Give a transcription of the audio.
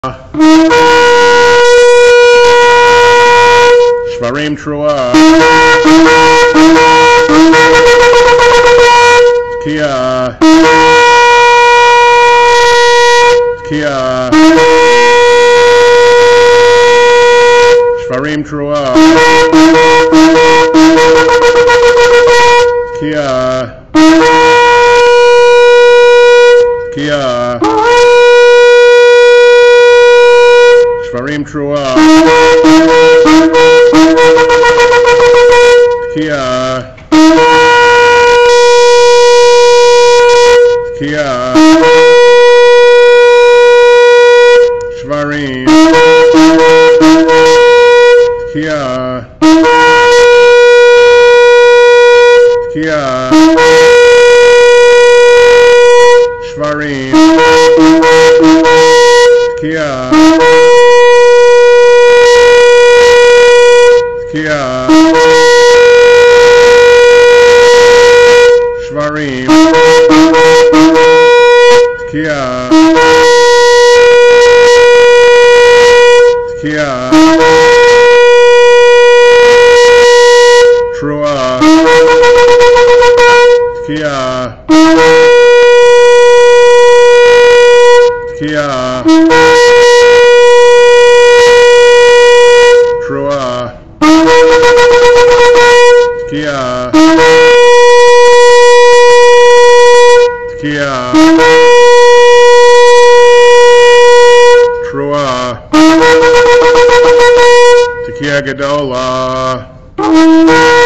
Shvarim Trua Kia Shvarim Trua Kia Shvarim Trua Kia Shvarim Kia Shvarim Kia Shvarim Kia Trua Kia Trua Kia Trua Tekiya Gedola